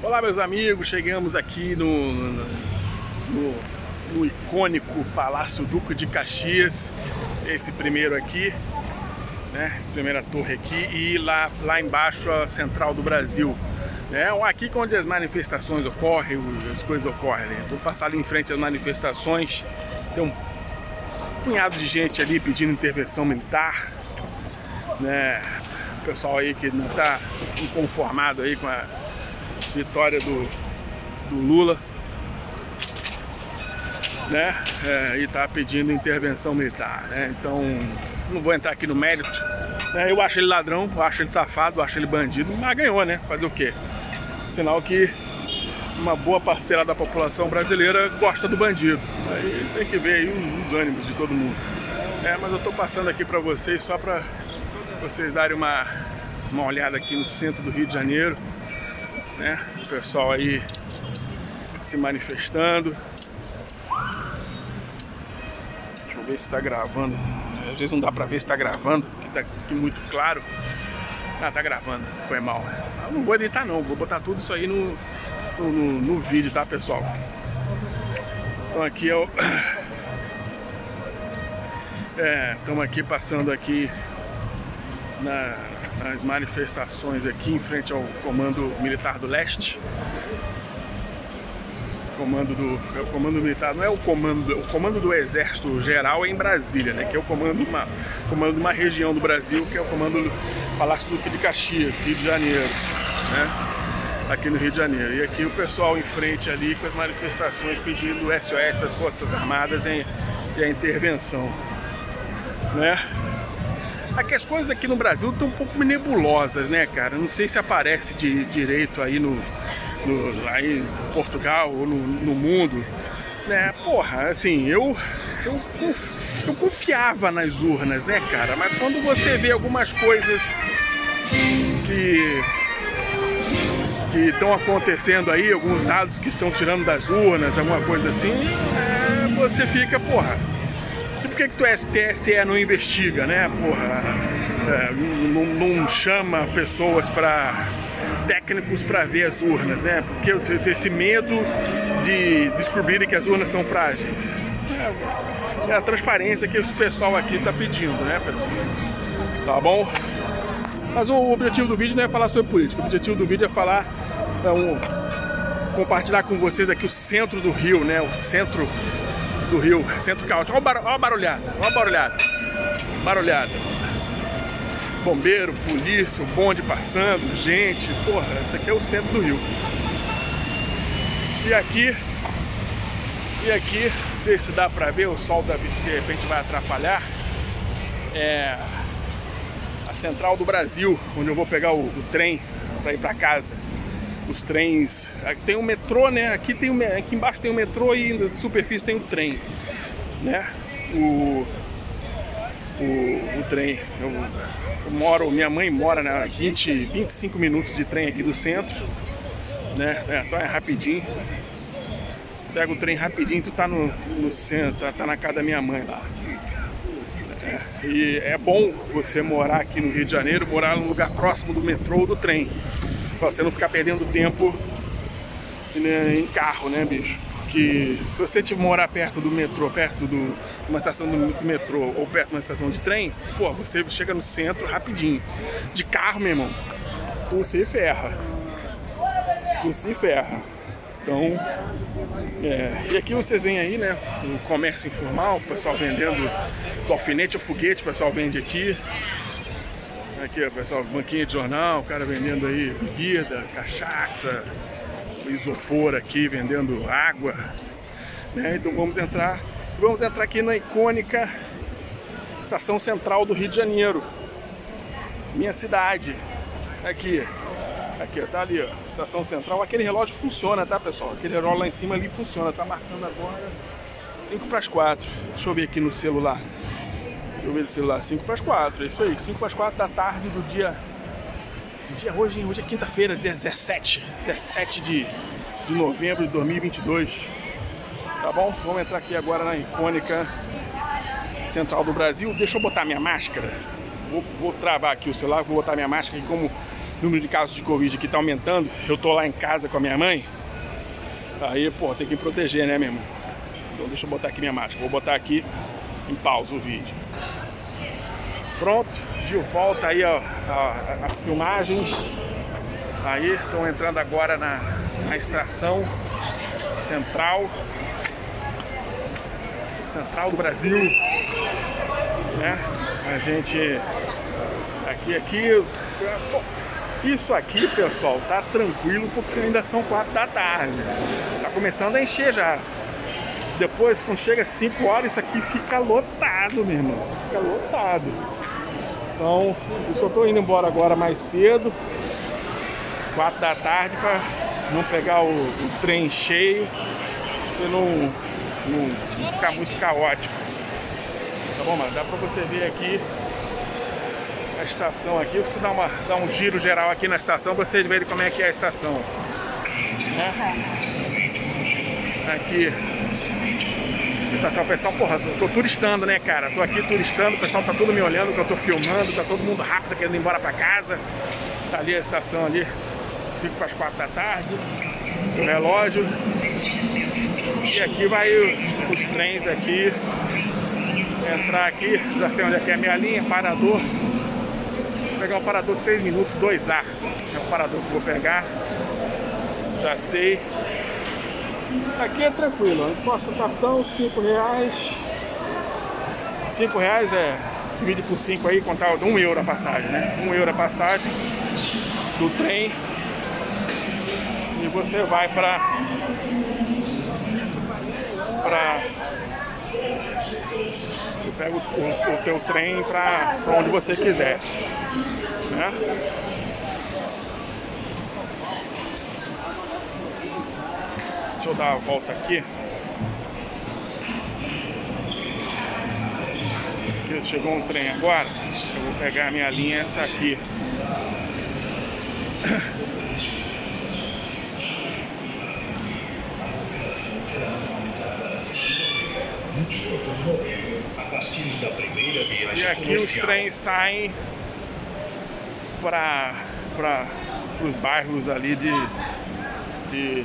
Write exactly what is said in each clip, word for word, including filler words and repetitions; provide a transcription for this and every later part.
Olá, meus amigos, chegamos aqui no, no, no, no icônico Palácio Duque de Caxias, esse primeiro aqui, né, essa primeira torre aqui, e lá, lá embaixo a Central do Brasil, né, aqui onde as manifestações ocorrem, as coisas ocorrem, né? Vou passar ali em frente às manifestações, tem um punhado de gente ali pedindo intervenção militar, né, o pessoal aí que não está inconformado aí com a vitória do, do Lula, né, é, e tá pedindo intervenção militar, né? Então não vou entrar aqui no mérito, né? Eu acho ele ladrão, eu acho ele safado, eu acho ele bandido, mas ganhou, né? Fazer o quê? Sinal que uma boa parcela da população brasileira gosta do bandido. Aí tem que ver aí os, os ânimos de todo mundo. É, mas eu tô passando aqui para vocês só para vocês darem uma, uma olhada aqui no centro do Rio de Janeiro, né? O pessoal aí se manifestando. Deixa eu ver se está gravando. Às vezes não dá para ver se está gravando, porque tá aqui muito claro. Ah, tá gravando, foi mal. Eu não vou editar não, vou botar tudo isso aí no, no, no, no vídeo, tá, pessoal? Então aqui é o... É, estamos aqui passando aqui na, nas manifestações aqui em frente ao Comando Militar do Leste. Comando do, é o Comando Militar, não é o comando, o Comando do Exército Geral é em Brasília, né? Que é o comando de uma, comando de uma região do Brasil, que é o comando do Palácio Duque de Caxias, Rio de Janeiro, né? Aqui no Rio de Janeiro. E aqui o pessoal em frente ali com as manifestações pedindo o S O S das Forças Armadas em, em a intervenção, né? Aqui as coisas aqui no Brasil estão um pouco nebulosas, né, cara? Não sei se aparece de direito aí no, no aí em Portugal ou no, no mundo, né? Porra, assim, eu, eu eu confiava nas urnas, né, cara? Mas quando você vê algumas coisas que que estão acontecendo aí, alguns dados que estão tirando das urnas, alguma coisa assim, é, você fica, porra, e por que que o T S E não investiga, né, porra? É, não, não chama pessoas para técnicos para ver as urnas, né? Porque esse medo de descobrirem que as urnas são frágeis. É, é a transparência que o pessoal aqui está pedindo, né, pessoal? Tá bom? Mas o objetivo do vídeo não é falar sobre política. O objetivo do vídeo é falar, é um, compartilhar com vocês aqui o centro do Rio, né? O centro do Rio, centro caótico. Olha a barulhada, olha a barulhada, barulhada. Bombeiro, polícia, o bonde passando, gente, porra, esse aqui é o centro do Rio. E aqui, e aqui, não sei se dá pra ver, o sol da, de repente vai atrapalhar, é a Central do Brasil, onde eu vou pegar o, o trem pra ir pra casa. Os trens, aqui tem o metrô, né? Aqui, tem o, aqui embaixo tem o metrô e na superfície tem o trem, né? O, o, o trem, eu, eu moro, minha mãe mora na vinte, vinte e cinco minutos de trem aqui do centro, né? É, então é rapidinho. Pega o trem rapidinho, tu tá no, no centro, tá, tá na casa da minha mãe lá. É, e é bom você morar aqui no Rio de Janeiro, morar num lugar próximo do metrô ou do trem, pra você não ficar perdendo tempo, né, em carro, né, bicho? Que se você te morar perto do metrô, perto de uma estação do metrô ou perto de uma estação de trem, pô, você chega no centro rapidinho. De carro, meu irmão, tu se ferra. Tu se ferra. Então, é, e aqui vocês veem aí, né, o comércio informal, o pessoal vendendo do alfinete ao foguete, o pessoal vende aqui. Aqui, ó, pessoal, banquinha de jornal, o cara vendendo aí bebida, cachaça, isopor aqui, vendendo água, né? Então vamos entrar, vamos entrar aqui na icônica Estação Central do Rio de Janeiro, minha cidade. Aqui, aqui, tá ali, ó, Estação Central. Aquele relógio funciona, tá, pessoal? Aquele relógio lá em cima ali funciona, tá marcando agora cinco para as quatro. Deixa eu ver aqui no celular. Deixa eu ver no celular, cinco para as quatro, é isso aí, cinco para as quatro da tarde do dia, do dia hoje, hoje é quinta-feira, dezessete, dezessete de, de novembro de dois mil e vinte e dois, tá bom? Vamos entrar aqui agora na icônica Central do Brasil. Deixa eu botar minha máscara, vou, vou travar aqui o celular, vou botar minha máscara aqui como número de casos de Covid aqui tá aumentando. Eu tô lá em casa com a minha mãe. Aí, pô, tem que me proteger, né, meu irmão? Então deixa eu botar aqui minha máscara. Vou botar aqui em pausa o vídeo. Pronto, de volta aí, ó, as filmagens. Aí, estão entrando agora na, na extração central. Central do Brasil. Né? A gente... Aqui, aqui... Isso aqui, pessoal, tá tranquilo porque ainda são quatro da tarde. Tá começando a encher já. Depois, quando chega cinco horas, isso aqui fica lotado, meu irmão. Fica lotado. Então, por isso eu tô indo embora agora mais cedo, quatro da tarde, para não pegar o, o trem cheio e não, não ficar muito caótico. Tá bom, mano? Dá pra você ver aqui a estação aqui. Você dá, uma, dá um giro geral aqui na estação pra vocês verem como é que é a estação. Né? Aqui. Estação, pessoal, porra, eu tô turistando, né, cara? Tô aqui turistando, o pessoal tá tudo me olhando, que eu tô filmando, tá todo mundo rápido querendo ir embora pra casa. Tá ali a estação ali, fico para as quatro da tarde, o relógio. E aqui vai o, os trens aqui. Entrar aqui, já sei onde é que é a minha linha, parador. Vou pegar um parador de seis minutos, dois A. É o parador que eu vou pegar. Já sei. Aqui é tranquilo, a gente passa o cartão, cinco reais. cinco reais é, divide por cinco aí, contar um euro a passagem, né? um euro a passagem do trem. E você vai para para você pega o, o, o teu trem para onde você quiser, né? Deixa eu dar a volta aqui. Aqui chegou um trem agora. Eu vou pegar a minha linha, essa aqui. E aqui os trens saem para para os bairros ali de, de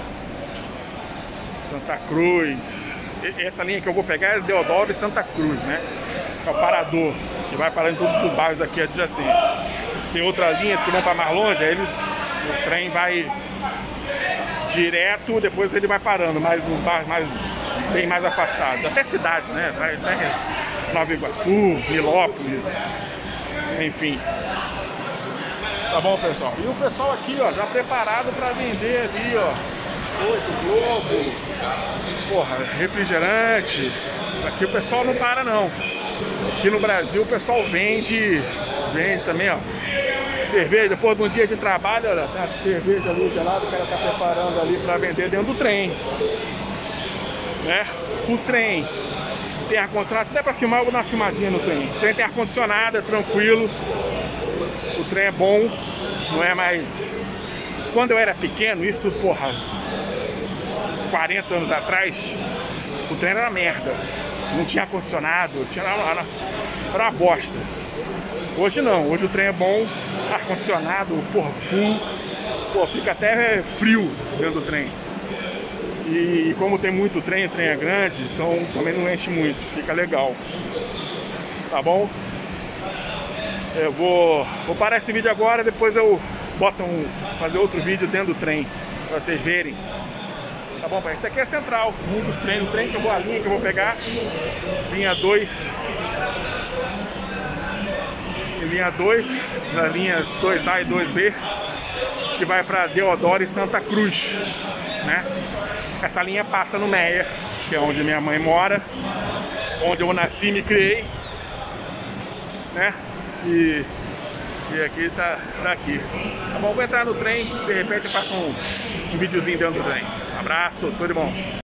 Santa Cruz. Essa linha que eu vou pegar é Deodoro e Santa Cruz, né? É o parador, que vai parar em todos os bairros aqui adjacentes. Tem outra linha que vão para mais longe, aí eles, o trem vai direto, depois ele vai parando, mais nos bairros mais, bem mais afastados. Até cidades, né? Vai até Nova Iguaçu, Nilópolis, enfim. Tá bom, pessoal? E o pessoal aqui, ó, já preparado para vender ali, ó. Oito Globo, porra, refrigerante. Aqui o pessoal não para não. Aqui no Brasil o pessoal vende, vende também, ó. Cerveja, depois de um dia de trabalho, olha, tá a cerveja ali gelada, o cara tá preparando ali para vender dentro do trem. Né? O trem tem ar-condicionado, se der pra filmar, eu vou dar uma filmadinha no trem. O trem tem ar-condicionado, é tranquilo. O trem é bom, não é mais... Quando eu era pequeno, isso, porra, quarenta anos atrás, o trem era uma merda. Não tinha ar-condicionado, tinha... era uma bosta. Hoje não, hoje o trem é bom, ar-condicionado, porra, full. Pô, fica até frio dentro do trem. E como tem muito trem, o trem é grande, então também não enche muito, fica legal. Tá bom? Eu vou, vou parar esse vídeo agora, depois eu boto um, fazer outro vídeo dentro do trem, pra vocês verem. Tá bom, pai? Esse aqui é a central, um dos trens, o trem que eu vou, a linha que eu vou pegar, linha dois. Linha dois, nas linhas dois A e dois B, que vai para Deodoro e Santa Cruz, né? Essa linha passa no Meier, que é onde minha mãe mora, onde eu nasci e me criei, né? E, e aqui tá, tá aqui. Tá bom, vou entrar no trem, de repente eu faço um, um videozinho dentro do trem. Um abraço, tudo de bom.